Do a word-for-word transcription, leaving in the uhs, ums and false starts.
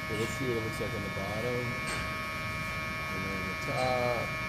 So let's see what it looks like on the bottom. And then the top.